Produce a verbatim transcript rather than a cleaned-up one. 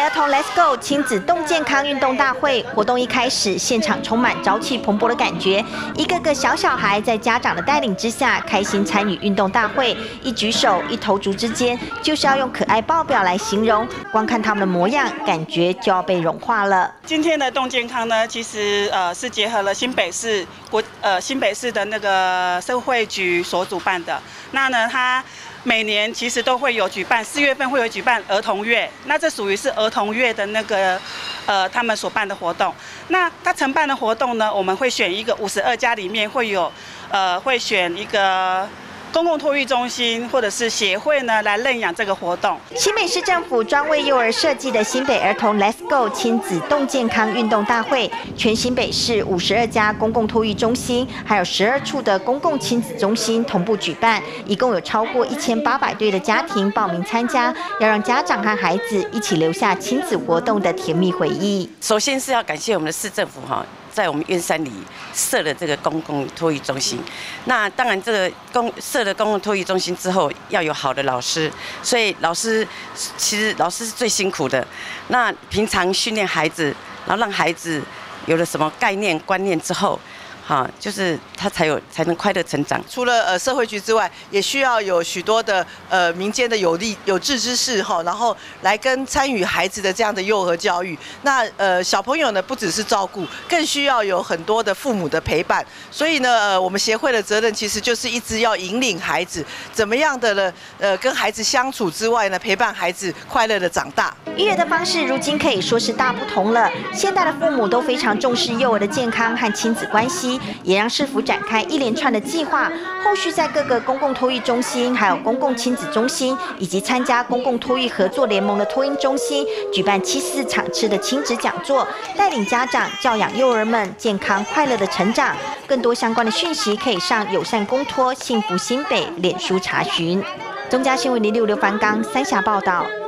儿童 Let's Go 亲子动健康运动大会活动一开始，现场充满朝气蓬勃的感觉。一个个小小孩在家长的带领之下，开心参与运动大会。一举手、一投足之间，就是要用可爱爆表来形容。光看他们的模样，感觉就要被融化了。 今天的动健康呢，其实呃是结合了新北市国呃新北市的那个社会局所主办的。那呢，它每年其实都会有举办，四月份会有举办儿童月，那这属于是儿童月的那个，呃，他们所办的活动。那他承办的活动呢，我们会选一个五十二家里面会有，呃，会选一个公共托育中心或者是协会呢来认养这个活动。 新北市政府专为幼儿设计的新北儿童 Let's Go 亲子动健康运动大会，全新北市五十二家公共托育中心，还有十二处的公共亲子中心同步举办，一共有超过一千八百对的家庭报名参加，要让家长和孩子一起留下亲子活动的甜蜜回忆。 首先是要感谢我们的市政府哈。在我们燕山里设了这个公共托育中心，那当然这个公设了公共托育中心之后，要有好的老师，所以老师其实老师是最辛苦的。那平常训练孩子，然后让孩子有了什么概念观念之后。哈，就是他才有才能快乐成长。 除了呃社会局之外，也需要有许多的呃民间的有力有志之士哈，然后来跟参与孩子的这样的幼儿教育。那呃小朋友呢，不只是照顾，更需要有很多的父母的陪伴。所以呢，呃我们协会的责任其实就是一直要引领孩子怎么样的呢？呃跟孩子相处之外呢，陪伴孩子快乐的长大。 育儿的方式如今可以说是大不同了，现代的父母都非常重视幼儿的健康和亲子关系。也让市府展开一连串的计划，后续在各个公共托育中心、还有公共亲子中心，以及参加公共托育合作联盟的托婴中心，举办七四场次的亲子讲座，带领家长教养幼儿们健康快乐的成长。更多相关的讯息可以上友善公托幸福新北脸书查询。中嘉新闻零六刘凡刚三峡报道。